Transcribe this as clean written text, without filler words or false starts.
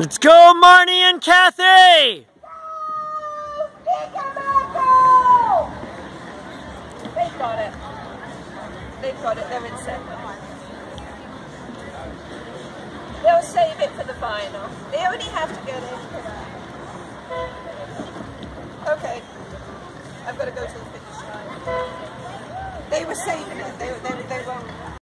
Let's go, Marnie and Kathy! They've got it. They've got it. They're in second. They'll save it for the final. They only have to get in for that. Okay. I've got to go to the finish line. They were saving it. They won't.